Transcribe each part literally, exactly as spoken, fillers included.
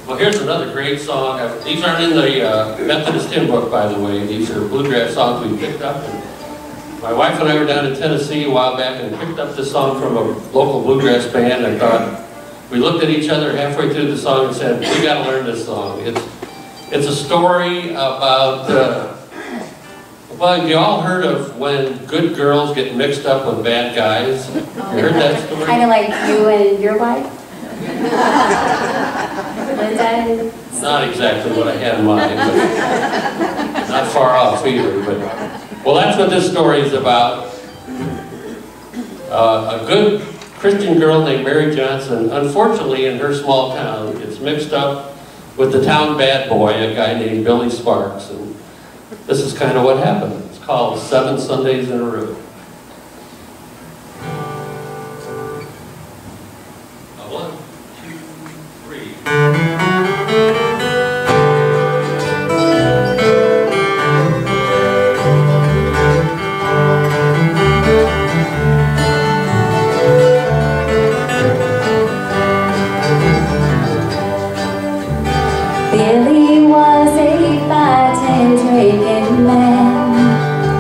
Well, here's another great song. These aren't in the uh, Methodist hymn book, by the way. These are bluegrass songs we picked up. And my wife and I were down in Tennessee a while back and picked up this song from a local bluegrass band. I thought, we looked at each other halfway through the song and said, we got to learn this song. It's, it's a story about, uh, well, you all heard of when good girls get mixed up with bad guys? You heard that story? Kind of like you and your wife? Linda? Not exactly what I had in mind, but not far off either. But, well, that's what this story is about. Uh, a good Christian girl named Mary Johnson, unfortunately in her small town, gets mixed up with the town bad boy, a guy named Billy Sparks. And this is kind of what happened. It's called Seven Sundays in a Row. One, two, three. Billy was a fighting, drinking man.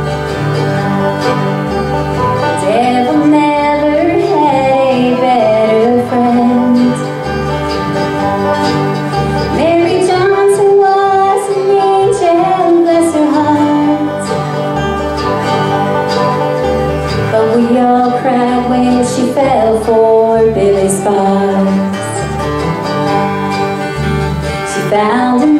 Devil never had a better friend. Mary Johnson was an angel, bless her heart. But we all cried when she fell for Billy Sparks. Found